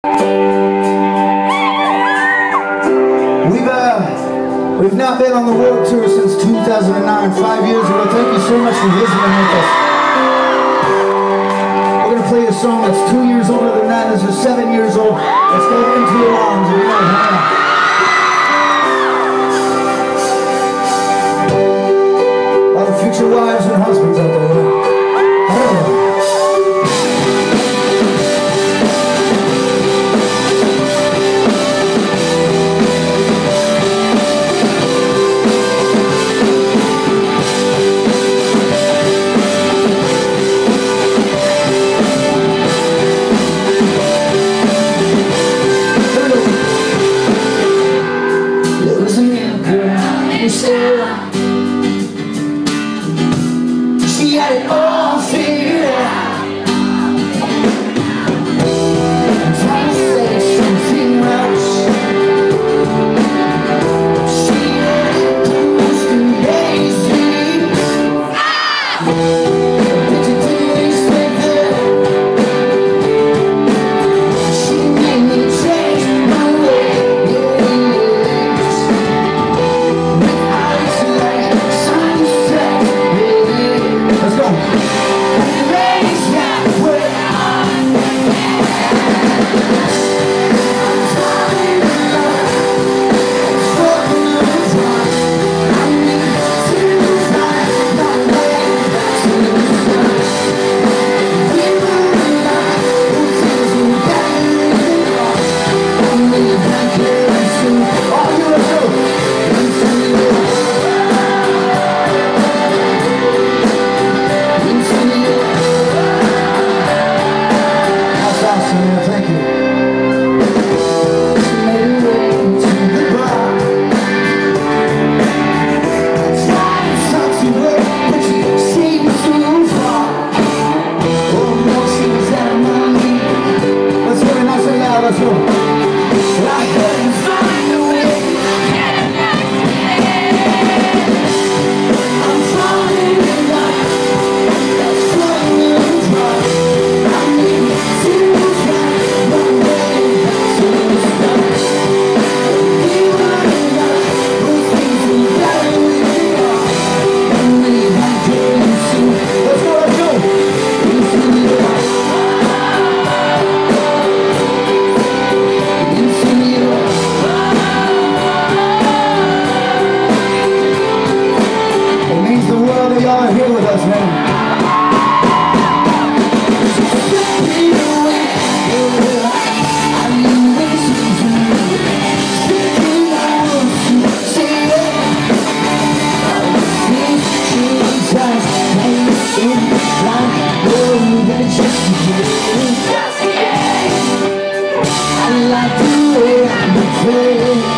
We've not been on the world tour since 2009, 5 years ago. Thank you so much for visiting with us. We're going to play a song that's 2 years older than that. This is 7 years old. Let's go Into Your Arms. All the future wives and husbands out there. She had it all figured out. I'm trying to say something else. She had it bruised and lazy. But to do this with her, she made me change my ways. With eyes like sunset. Let's go. Thank you. She made her way to the bar. I tried to talk to her, but she seemed too far. Oh no, she was at my knee. Let's go nice and loud, let's go. But I couldn't find a way. I'm falling in love. That's floating in dry. I need to y'all are here with us, man. I like the way I'm